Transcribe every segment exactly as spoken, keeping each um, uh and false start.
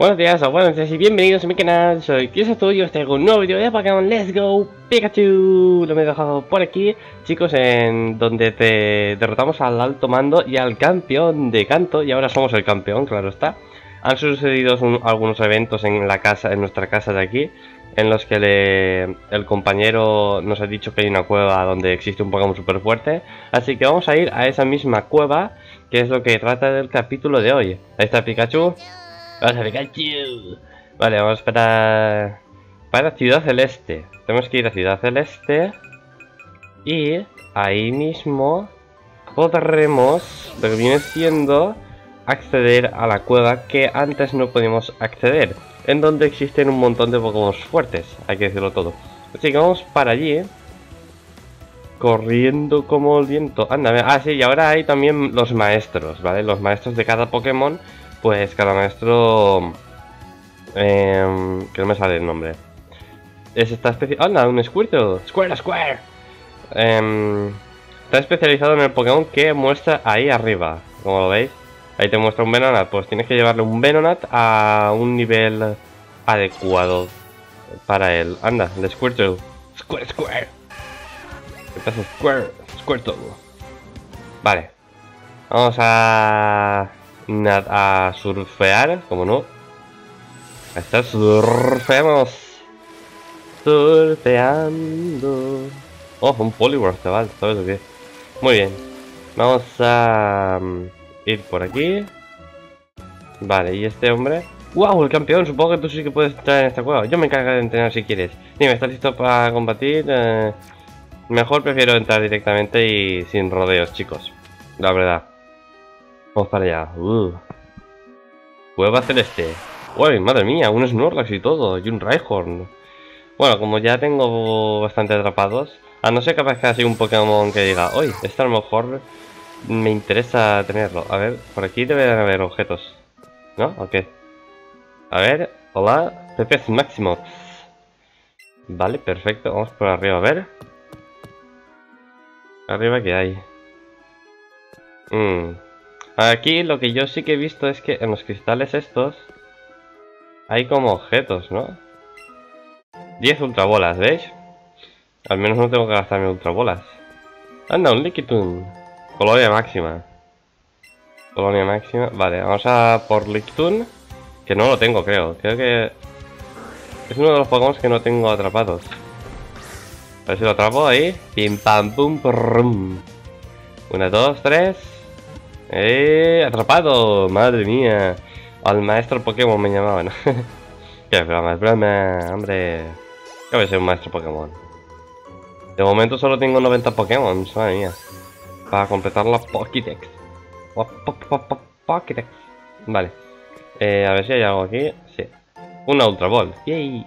Buenos días o buenos días y bienvenidos a mi canal. Soy Kisato y os traigo un nuevo vídeo de Pokémon Let's Go Pikachu. Lo me he dejado por aquí, chicos, en donde te derrotamos al alto mando y al campeón de canto. Y ahora somos el campeón, claro está. Han sucedido un, algunos eventos en la casa, en nuestra casa de aquí, en los que le, el compañero nos ha dicho que hay una cueva donde existe un Pokémon súper fuerte. Así que vamos a ir a esa misma cueva, que es lo que trata del capítulo de hoy. Ahí está Pikachu. Vamos a Pikachu. Vale, vamos a esperar para Ciudad Celeste. Tenemos que ir a Ciudad Celeste y ahí mismo podremos, lo que viene siendo, acceder a la cueva que antes no podíamos acceder, en donde existen un montón de Pokémon fuertes, hay que decirlo todo. Así que vamos para allí, corriendo como el viento. Anda, ah sí, y ahora hay también los maestros, ¿vale? Los maestros de cada Pokémon. Pues cada maestro... Eh, que no me sale el nombre. Es esta especie... ¡Anda! Un Squirtle. ¡Square, Square! Eh, está especializado en el Pokémon que muestra ahí arriba. Como lo veis. Ahí te muestra un Venonat. Pues tienes que llevarle un Venonat a un nivel adecuado para él. Anda, el Squirtle. ¡Square, Square! Estás Square, Squirtle. Vale. Vamos a... a surfear, como no. Ahí está, surfeamos. Surfeando. Oh, un Poliwrath, chaval, ¿sabes lo que es? Muy bien. Vamos a um, ir por aquí. Vale, y este hombre. ¡Wow! El campeón, supongo que tú sí que puedes entrar en esta cueva. Yo me encargo de entrenar si quieres. Dime, ¿estás listo para combatir? Eh, mejor prefiero entrar directamente y sin rodeos, chicos. La verdad. Vamos para allá. Uh. Cueva Celeste. Uy, madre mía, un Snorlax y todo. Y un Rhyhorn. Bueno, como ya tengo bastante atrapados, a no ser que aparezca así un Pokémon que diga, uy, este a lo mejor me interesa tenerlo. A ver, por aquí deben haber objetos, ¿no? ¿O qué? A ver, hola, Pepes Máximo. Vale, perfecto, vamos por arriba, a ver. Arriba, ¿qué hay? Mmm. Aquí lo que yo sí que he visto es que en los cristales estos hay como objetos, ¿no? diez ultrabolas, ¿veis? Al menos no tengo que gastarme ultrabolas. Anda, un Lickitung. Colonia máxima. Colonia máxima. Vale, vamos a por Lickitung. Que no lo tengo, creo. Creo que es uno de los Pokémon que no tengo atrapados. A ver si lo atrapo ahí. Pim pam pum pum. Una, dos, tres. ¡Eh! ¡Atrapado! ¡Madre mía! Al maestro Pokémon me llamaban. ¡Qué broma, es broma! ¡Hombre! ¿Qué voy a ser un maestro Pokémon? De momento solo tengo noventa Pokémon, madre mía. Para completar la Pokédex. Pokédex. Vale. Eh, a ver si hay algo aquí. Sí. Una Ultra Ball. ¡Yay!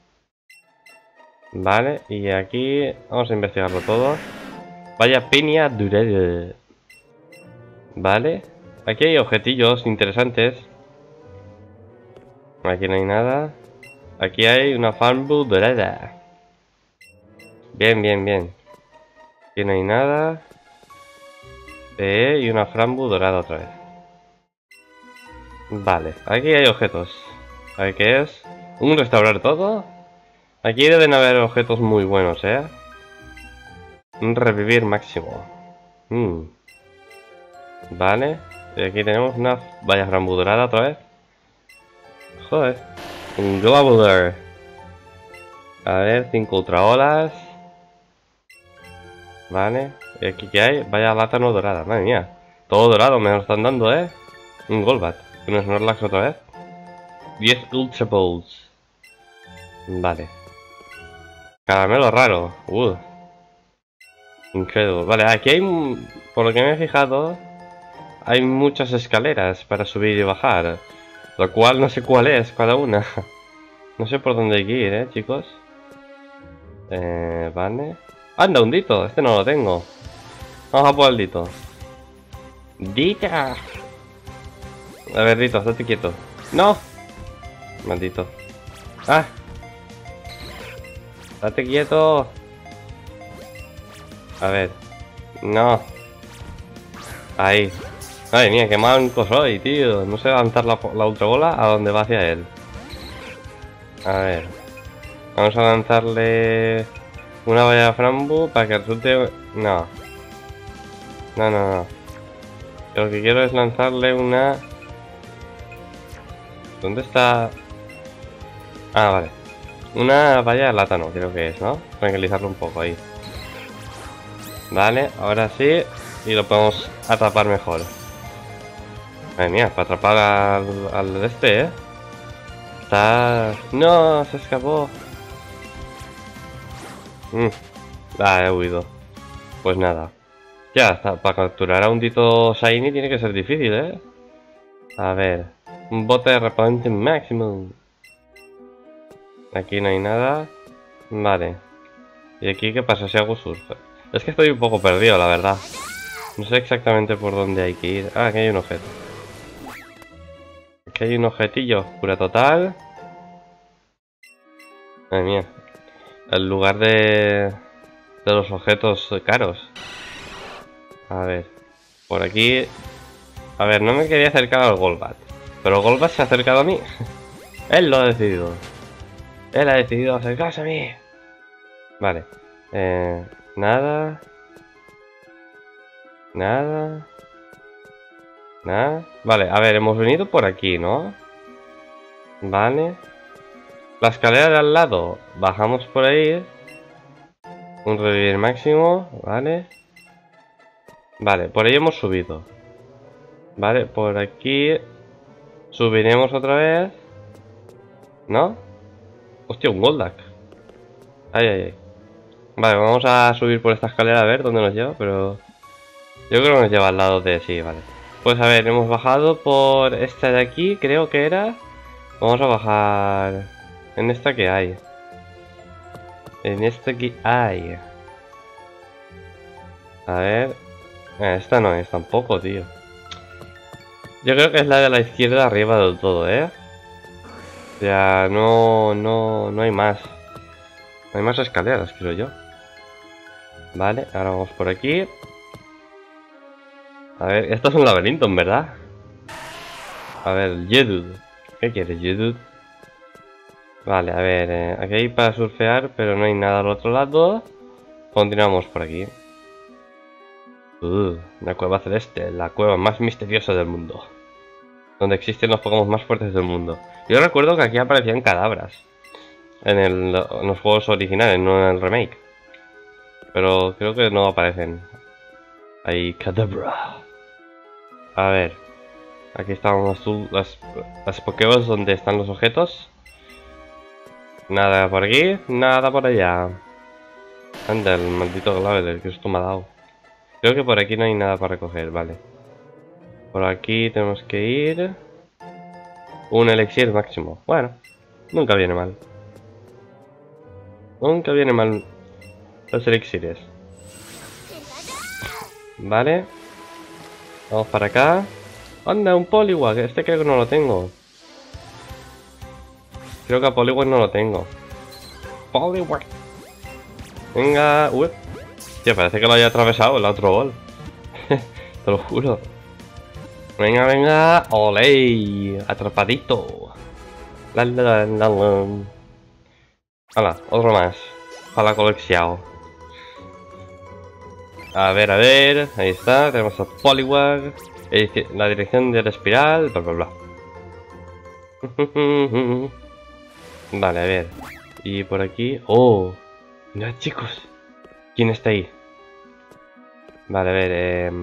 Vale, y aquí vamos a investigarlo todo. Vaya piña durada. Vale, aquí hay objetillos interesantes. Aquí no hay nada. Aquí hay una Farmbu dorada. Bien, bien, bien. Aquí no hay nada. Eh, y una Farmbu dorada otra vez. Vale, aquí hay objetos. A ver qué es. Un restaurar todo. Aquí deben haber objetos muy buenos, ¿eh? Un revivir máximo. Mmm. Vale, y aquí tenemos una vaya Farmbu dorada otra vez. Joder, un Globulor. A ver, cinco ultraolas. Vale, y aquí que hay, vaya látano dorada, madre mía. Todo dorado me lo están dando, eh. Un Golbat, un Snorlax otra vez. diez Ultra Balls. Vale. Caramelo raro, uh. Increíble. Vale, aquí hay, por lo que me he fijado, hay muchas escaleras para subir y bajar, lo cual no sé cuál es cada una. No sé por dónde hay que ir, eh, chicos. Eh, vale. Anda, un Dito, este no lo tengo. Vamos a por el Dito. Dita. A ver, Dito, estate quieto. No. Maldito. Ah. Estate quieto. A ver. No. Ahí. Madre mía, qué manco soy, tío. No sé lanzar la, la ultra bola a donde va hacia él. A ver. Vamos a lanzarle una valla de frambu para que resulte... No. No, no, no. Yo lo que quiero es lanzarle una... ¿Dónde está? Ah, vale. Una valla de látano, creo que es, ¿no? Tranquilizarlo un poco ahí. Vale, ahora sí. Y lo podemos atrapar mejor. Madre mía, para atrapar al, al este, ¿eh? Está... ¡No! Se escapó. Mm. Ah, he huido. Pues nada. Ya, está. Para capturar a un Dito Shiny tiene que ser difícil, ¿eh? A ver. Un bote de repelente máximo. Aquí no hay nada. Vale. ¿Y aquí qué pasa si hago surf? Es que estoy un poco perdido, la verdad. No sé exactamente por dónde hay que ir. Ah, aquí hay un objeto. Aquí hay un objetillo. Cura total. Madre mía. El lugar de... de los objetos caros. A ver. Por aquí... A ver, no me quería acercar al Golbat. Pero Golbat se ha acercado a mí. Él lo ha decidido. Él ha decidido acercarse a mí. Vale. Eh, nada. Nada. Nada. Vale, a ver, hemos venido por aquí, ¿no? Vale. La escalera de al lado. Bajamos por ahí. Un revivir máximo. Vale. Vale, por ahí hemos subido. Vale, por aquí subiremos otra vez. ¿No? Hostia, un Golduck. Ay, ay, ay. Vale, vamos a subir por esta escalera a ver dónde nos lleva, pero... Yo creo que nos lleva al lado de... Sí, vale. Pues a ver, hemos bajado por esta de aquí, creo que era. Vamos a bajar... En esta que hay. En esta que hay. A ver... Eh, esta no es tampoco, tío. Yo creo que es la de la izquierda arriba del todo, ¿eh? O sea, no, no, no hay más. No hay más escaleras, creo yo. Vale, ahora vamos por aquí. A ver, esto es un laberinto, en verdad. A ver, Jedud. ¿Qué quieres, Jedud? Vale, a ver, eh, aquí hay para surfear, pero no hay nada al otro lado. Continuamos por aquí. Uh, la cueva celeste, la cueva más misteriosa del mundo. Donde existen los Pokémon más fuertes del mundo. Yo recuerdo que aquí aparecían cadabras. En, el, en los juegos originales, no en el remake. Pero creo que no aparecen. Hay cadabra. A ver. Aquí están las, las, las Pokéballs donde están los objetos. Nada por aquí, nada por allá. Anda, el maldito Glaveler, que esto me ha dado. Creo que por aquí no hay nada para recoger, vale. Por aquí tenemos que ir. Un elixir máximo. Bueno, nunca viene mal. Nunca viene mal los elixires. Vale. Vamos para acá. Anda, un Poliwag. Este creo que no lo tengo. Creo que a Poliwag no lo tengo. Poliwag. Venga. Uy. Tío, parece que lo haya atravesado el otro gol. Te lo juro. Venga, venga. Olé. Atrapadito. La, la, la, la. Hala, otro más. Para la colección. A ver, a ver. Ahí está. Tenemos a Poliwag. La dirección de la espiral. Bla, bla, bla. Vale, a ver. Y por aquí. ¡Oh! Mirad, chicos. ¿Quién está ahí? Vale, a ver. Eh...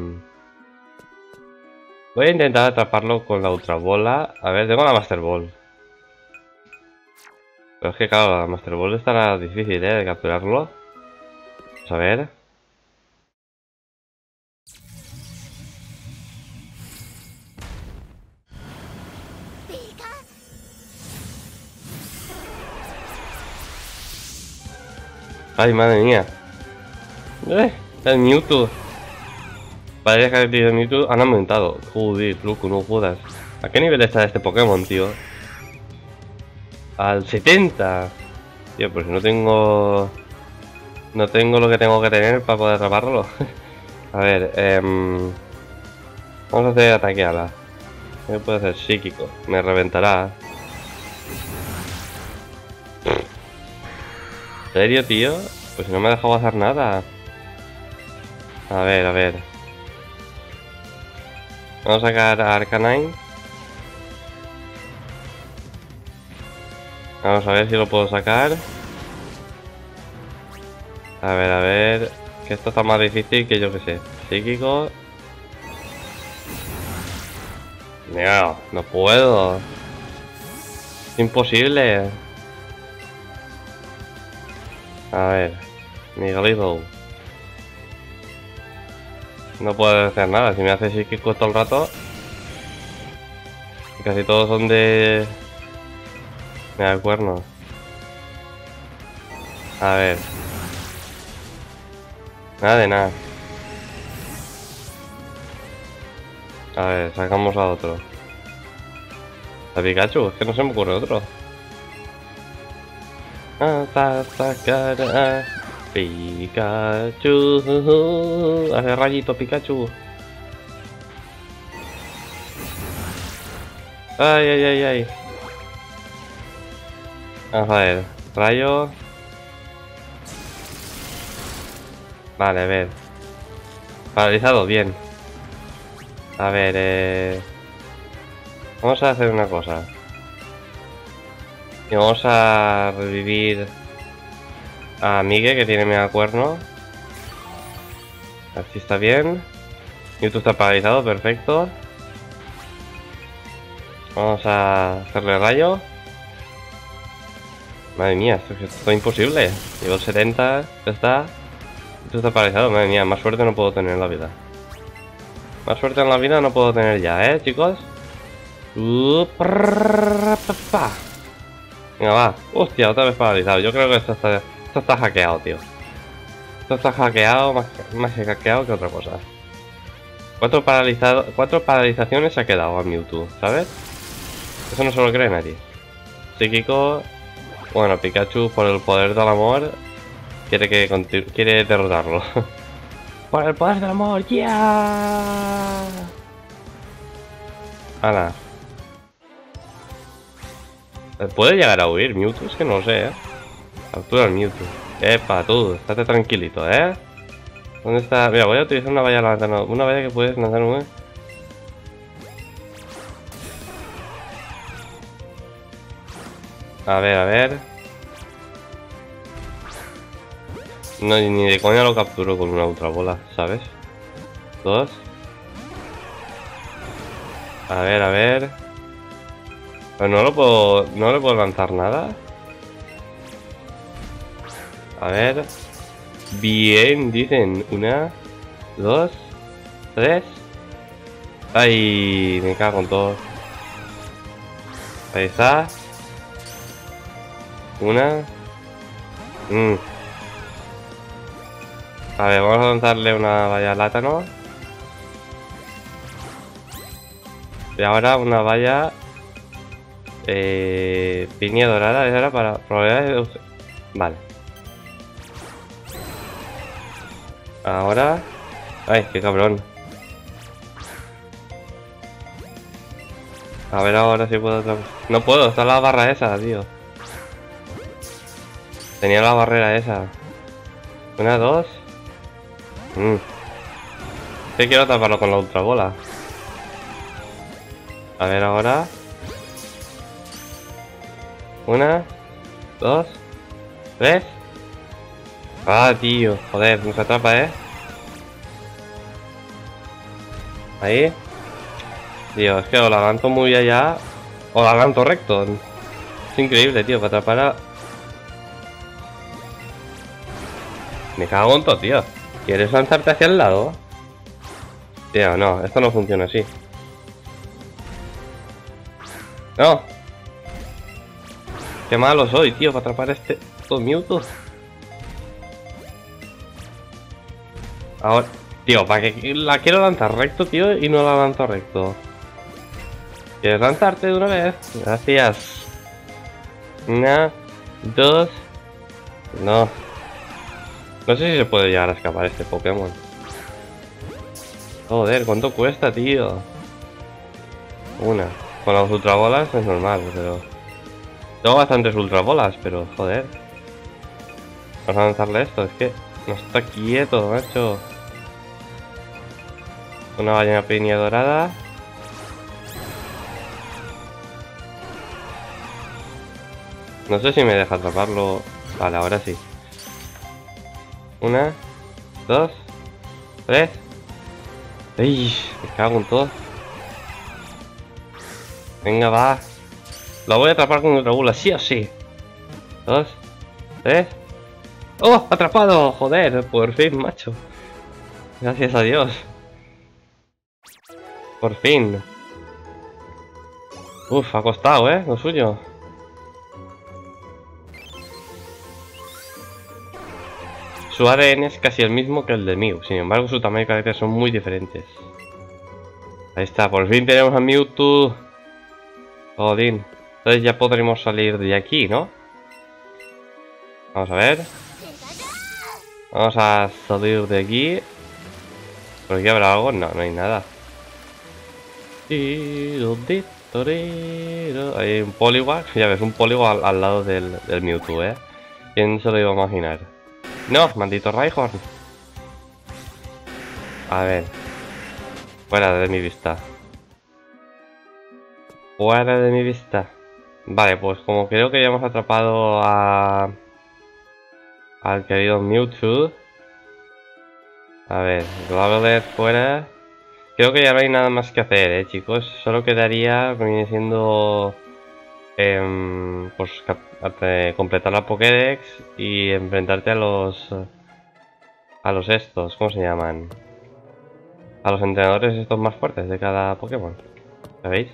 Voy a intentar atraparlo con la Ultra Bola. A ver, tengo la Master Ball. Pero es que claro, la Master Ball estará difícil, ¿eh? De capturarlo. Vamos a ver. Ay, madre mía. Eh, el Mewtwo. Parece que el Mewtwo han aumentado. Joder, loco, no jodas. ¿A qué nivel está este Pokémon, tío? Al setenta. Tío, pues no tengo... No tengo lo que tengo que tener para poder atraparlo. A ver, eh... Vamos a hacer ataque ala. ¿Qué puede hacer? Psíquico. Me reventará. ¿En serio, tío? Pues si no me ha dejado hacer nada. A ver, a ver. Vamos a sacar a Arcanine. Vamos a ver si lo puedo sacar. A ver, a ver. Que esto está más difícil que yo que sé. Psíquico. No, no puedo. Es imposible. A ver. Miguelito. No puedo hacer nada. Si me hace psíquico todo el rato. Casi todos son de... Me da cuernos. A ver. Nada de nada. A ver, sacamos a otro. A Pikachu, es que no se me ocurre otro. Hasta sacar a Pikachu. Hace rayito Pikachu. Ay, ay, ay, ay. Vamos a ver. Rayo. Vale, a ver. Paralizado, bien. A ver, eh... vamos a hacer una cosa. Y vamos a revivir a Migue, que tiene mega cuerno. Así está bien. Mewtwo está paralizado, perfecto. Vamos a hacerle rayo. Madre mía, esto, esto es imposible. Nivel setenta, ya está. Mewtwo está paralizado, madre mía, más suerte no puedo tener en la vida. Más suerte en la vida no puedo tener ya, ¿eh, chicos? Uh, Venga, va. Hostia, otra vez paralizado. Yo creo que esto está, esto está hackeado, tío. Esto está hackeado, más, más hackeado que otra cosa. Cuatro, paralizado, cuatro paralizaciones se ha quedado a Mewtwo, ¿sabes? Eso no se lo cree nadie. Psíquico. Bueno, Pikachu, por el poder del amor, quiere que quiere derrotarlo. Por el poder del amor, ya. Yeah. Ala. ¿Puede llegar a huir Mewtwo? Es que no lo sé, eh. Captura al Mewtwo. Epa, tú, estate tranquilito, eh. ¿Dónde está? Mira, voy a utilizar una valla lanzar. Una valla que puedes lanzar un... A ver, a ver. No, ni de coña lo capturo con una ultra bola, ¿sabes? Dos. A ver, a ver. Pero no lo puedo... No le puedo lanzar nada. A ver. Bien, dicen. Una, dos, tres. Ay, me cago en todo. Ahí está. Una. Mm. A ver, vamos a lanzarle una valla látano. Y ahora una valla... Eh, piña dorada, esa era para probabilidades de... Vale. Ahora... Ay, qué cabrón. A ver ahora si puedo... No puedo, está la barra esa, tío. Tenía la barrera esa. Una, dos... Mm. Sí, quiero taparlo con la ultra bola. A ver ahora. Una, dos, tres. Ah, tío, joder, nos atrapa, eh. Ahí. Tío, es que o la lanzo muy allá o la lanzo recto. Es increíble, tío, para atrapar a... Me cago en todo, tío. ¿Quieres lanzarte hacia el lado? Tío, no, esto no funciona así. No. Qué malo soy, tío, para atrapar a este... Todo Mewtwo. Ahora... Tío, para que la quiero lanzar recto, tío, y no la lanzo recto. ¿Quieres lanzarte de una vez? Gracias. Una... Dos... No. No sé si se puede llegar a escapar este Pokémon. Joder, ¿cuánto cuesta, tío? Una. Con las ultrabolas es normal, pero... Tengo bastantes ultrabolas, pero joder. Vamos a lanzarle esto, es que no está quieto, macho. Una ballena piña dorada. No sé si me deja atraparlo. Vale, ahora sí. Una, dos, tres. ¡Ey! Me cago en todo. Venga, va. Lo voy a atrapar con otra bula, sí o sí. Dos, tres. ¡Oh! ¡Atrapado! Joder, por fin, macho. Gracias a Dios. Por fin. Uf, ha costado, ¿eh? Lo suyo. Su A D N es casi el mismo que el de Mew, sin embargo su tamaño y carácter son muy diferentes. Ahí está, por fin tenemos a Mewtwo. Jodín. Entonces ya podremos salir de aquí, ¿no? Vamos a ver. Vamos a salir de aquí. ¿Por aquí habrá algo? No, no hay nada. Hay un Poliwag. Ya ves, un Poliwag al, al lado del, del Mewtwo, ¿eh? ¿Quién se lo iba a imaginar? No, maldito Rhyhorn. A ver. Fuera de mi vista. Fuera de mi vista. Vale, pues como creo que ya hemos atrapado a... al querido Mewtwo. A ver, Graveler fuera. Creo que ya no hay nada más que hacer, eh, chicos. Solo quedaría, viene siendo... Eh, pues completar la Pokédex y enfrentarte a los... a los estos, ¿cómo se llaman? A los entrenadores estos más fuertes de cada Pokémon. ¿Sabéis?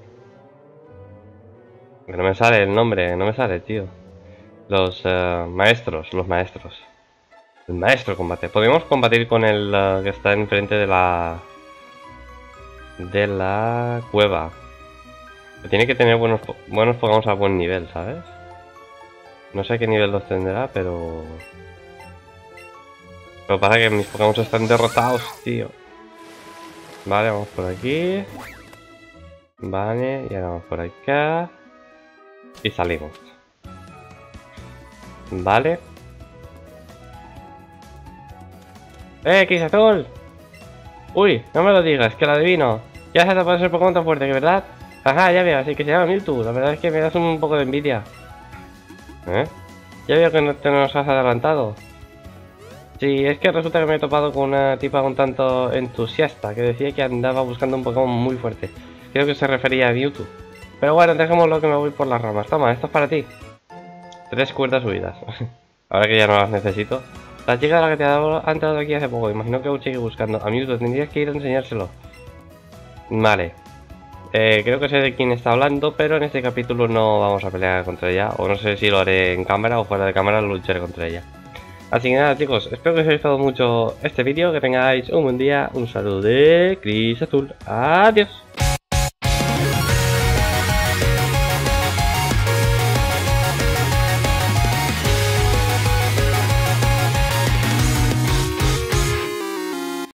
Que no me sale el nombre, no me sale, tío. Los uh, maestros, los maestros. El maestro combate. Podemos combatir con el uh, que está enfrente de la... de la cueva. Tiene que tener buenos, buenos Pokémon a buen nivel, ¿sabes? No sé qué nivel los tendrá, pero... Pero pasa que mis Pokémon están derrotados, tío. Vale, vamos por aquí. Vale, y ahora vamos por acá. Y salimos. Vale. ¡Eh, Quizazul! Uy, no me lo digas, que lo adivino. Ya se te puede ser Pokémon tan fuerte, que verdad. Ajá, ya veo, así que se llama Mewtwo. La verdad es que me das un poco de envidia. ¿Eh? Ya veo que no te nos has adelantado. Sí, es que resulta que me he topado con una tipa un tanto entusiasta que decía que andaba buscando un Pokémon muy fuerte. Creo que se refería a Mewtwo. Pero bueno, dejémoslo que me voy por las ramas. Toma, esto es para ti. Tres cuerdas subidas. Ahora que ya no las necesito. La chica de la que te ha, dado, ha entrado aquí hace poco. Imagino que aún sigue buscando. A Mewtwo tendrías que ir a enseñárselo. Vale. Eh, creo que sé de quién está hablando, pero en este capítulo no vamos a pelear contra ella. O no sé si lo haré en cámara o fuera de cámara, lo lucharé contra ella. Así que nada, chicos, espero que os haya gustado mucho este vídeo. Que tengáis un buen día. Un saludo de Quizazul. Adiós.